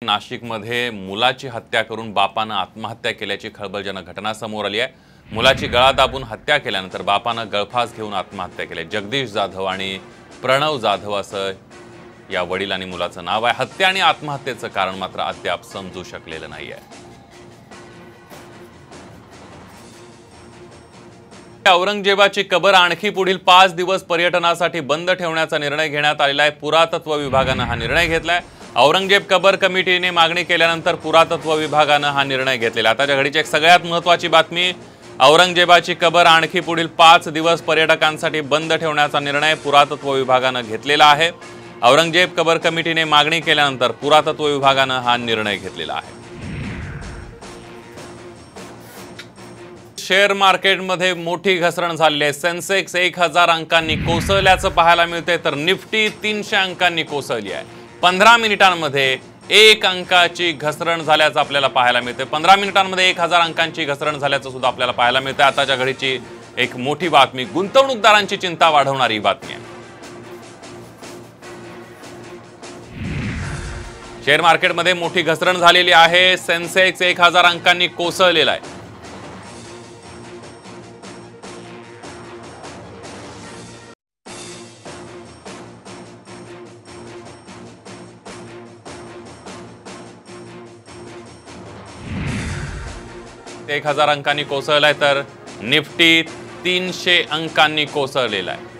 नाशिकमध्ये मुलाची हत्या करून बापानं आत्महत्या केल्याची खळबळजनक घटना समोर आली आहे। मुलाची गळा दाबून हत्या केल्यानंतर बापानं गळफास घेऊन आत्महत्या केली। जगदीश जाधव आणि प्रणव जाधव असं या वडील आणि मुलाचं नाव आहे। हत्या आणि आत्महत्येचं कारण मात्र अद्याप समजू शकलेलं नाहीये। औरंगजेबाची कबर आणखी पुढील 5 दिवस पर्यटनासाठी बंद ठेवण्याचा निर्णय घेण्यात आलेला आहे। पुरातत्व विभागानं हा निर्णय घेतलाय। औरंगजेब कबर कमिटीने मागणी केल्यानंतर पुरातत्व विभागानं हा निर्णय घेतलेला। आताच्या घडीची एक सगळ्यात महत्त्वाची बातमी, औरंगजेबाची कबर आणखी पुढील 5 दिवस पर्यटकांसाठी बंद ठेवण्याचा निर्णय पुरातत्व विभागानं घेतलेला आहे। औरंगजेब कबर कमिटीने मागणी केल्यानंतर पुरातत्व विभागानं हा निर्णय घेतलेला आहे। शेअर मार्केटमध्ये मोठी घसरण झाली आहे। सेन्सेक्स 1000 अंकांनी कोसळल्याचं पाहायला मिळते, तर निफ्टी 300 अंकांनी कोसळली आहे। 15 मिनिटांमध्ये 1 अंकाची घसरण झाल्याचं आपल्याला पाहायला मिळते। 15 मिनिटांमध्ये 1000 अंकांची घसरण झाल्याचं सुद्धा आपल्याला पाहायला मिळते। आताच्या घडीची एक मोठी बातमी, गुंतवणूकदारांची चिंता वाढवणारी बातमी आहे। शेअर मार्केटमध्ये मोठी घसरण झालेली आहे। सेन्सेक्स 1000 अंकांनी कोसळलेला आहे। एक 1000 अंकांनी कोसळलाय, तर निफ्टी 300 अंकांनी कोसळलेला आहे।